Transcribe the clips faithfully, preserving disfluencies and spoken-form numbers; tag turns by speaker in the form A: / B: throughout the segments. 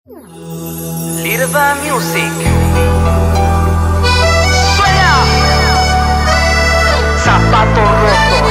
A: Lirva Music. Suena Zapato Roto.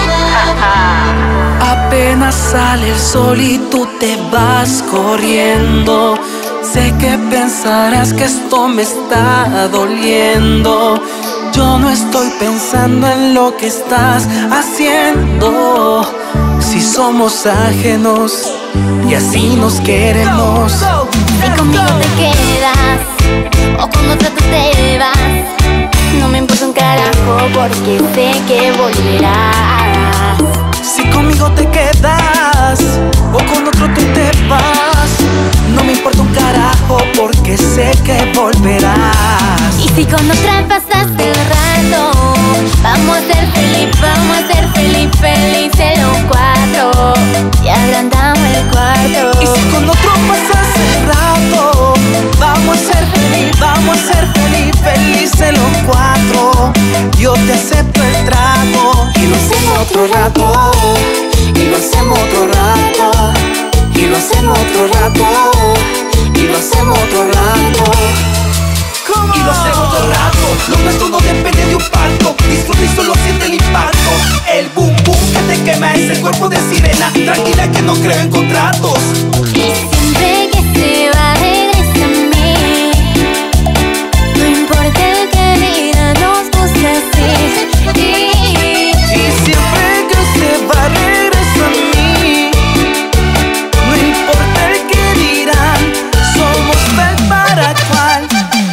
B: Apenas sale el sol y tú te vas corriendo. Sé que pensarás que esto me está doliendo. Yo no estoy pensando en lo que estás haciendo. Si somos ajenos y así nos queremos.
C: Si conmigo te quedas o con otra tú te vas, no me importa un carajo porque sé que volverás.
B: Si conmigo te quedas o con otro tú te vas, no me importa un carajo porque sé que volverás.
C: Y si con otra pasaste el rato, vamos a ser feliz, vamos a ser feliz, felices los cuatro y agrandamos el cuarto.
B: Y si con otro pasas el rato, vamos a ser feliz, vamos a ser feliz, felices los cuatro. Yo te acepto el trago y lo hacemos otro rato, y lo hacemos otro rato, y lo hacemos otro rato, y lo hacemos otro rato. Y lo hacemos otro rato. Lo nuestro no depende de un parto. Disfruta y solo siente el impacto. El boom boom que te quema es el cuerpo de sirena. Tranquila que no creo en contratos.
C: Y siempre que se va regresa a mí. No importa el que diga, nos gusta así. Y,
B: y siempre que se va regresa a mí. No importa el que dirán, somos tal para cual.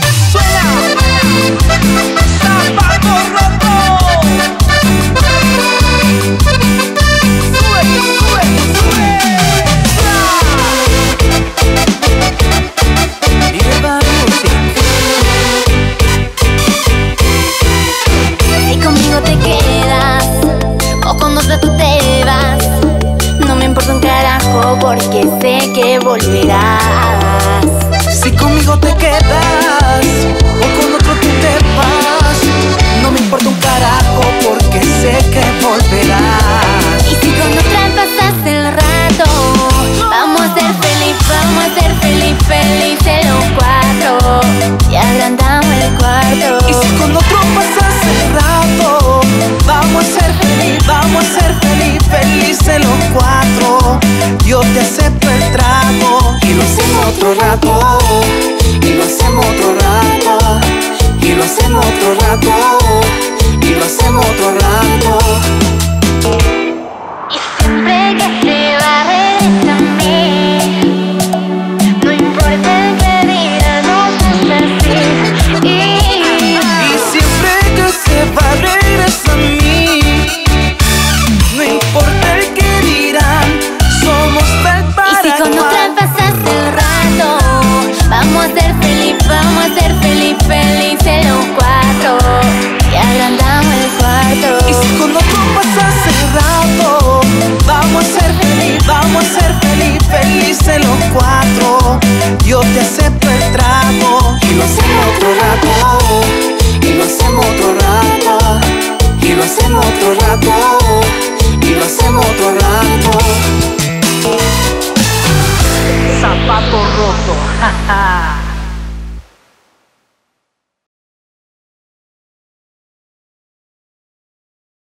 C: Porque sé que volverás.
B: Si conmigo te quedas o con otro tú te vas, no me importa un carajo porque sé que volverás.
C: Y si con otra pasas el rato, vamos a ser feliz, vamos a ser feliz, felices los cuatro y agrandamos el cuarto.
B: Y si con otro pasas el rato, vamos a ser feliz, vamos a ser feliz, felices los cuatro. Yo te acepto el trago y lo hacemos otro rato.